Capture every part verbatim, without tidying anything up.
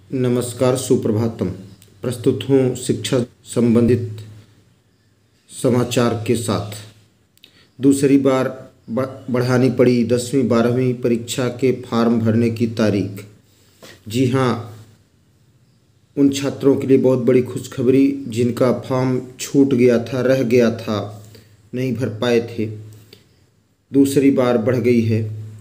नमस्कार, सुप्रभातम। प्रस्तुत हूँ शिक्षा संबंधित समाचार के साथ। दूसरी बार बढ़ानी पड़ी दसवीं बारहवीं परीक्षा के फॉर्म भरने की तारीख। जी हाँ, उन छात्रों के लिए बहुत बड़ी खुशखबरी जिनका फॉर्म छूट गया था, रह गया था, नहीं भर पाए थे। दूसरी बार बढ़ गई है।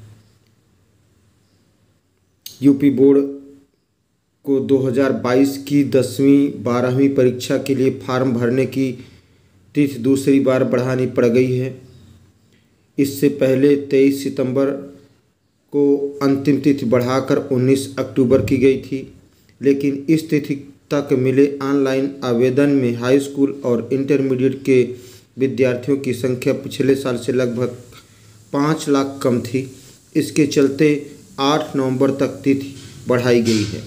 यूपी बोर्ड को दो हज़ार बाईस की दसवीं बारहवीं परीक्षा के लिए फॉर्म भरने की तिथि दूसरी बार बढ़ानी पड़ गई है। इससे पहले तेईस सितंबर को अंतिम तिथि बढ़ाकर उन्नीस अक्टूबर की गई थी, लेकिन इस तिथि तक मिले ऑनलाइन आवेदन में हाई स्कूल और इंटरमीडिएट के विद्यार्थियों की संख्या पिछले साल से लगभग पाँच लाख कम थी। इसके चलते आठ नवंबर तक तिथि बढ़ाई गई है।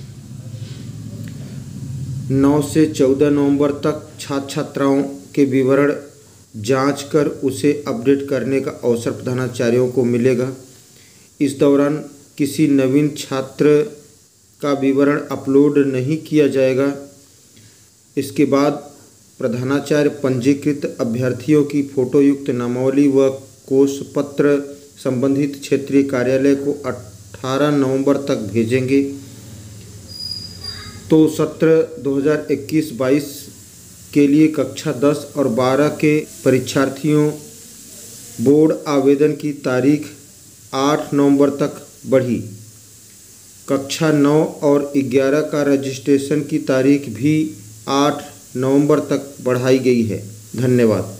नौ से चौदह नवंबर तक छात्र छात्राओं के विवरण जांच कर उसे अपडेट करने का अवसर प्रधानाचार्यों को मिलेगा। इस दौरान किसी नवीन छात्र का विवरण अपलोड नहीं किया जाएगा। इसके बाद प्रधानाचार्य पंजीकृत अभ्यर्थियों की फोटोयुक्त नामावली व कोष पत्र संबंधित क्षेत्रीय कार्यालय को अठारह नवंबर तक भेजेंगे। तो सत्र दो हज़ार इक्कीस बाईस के लिए कक्षा दस और बारह के परीक्षार्थियों बोर्ड आवेदन की तारीख आठ नवंबर तक बढ़ी। कक्षा नौ और ग्यारह का रजिस्ट्रेशन की तारीख भी आठ नवंबर तक बढ़ाई गई है। धन्यवाद।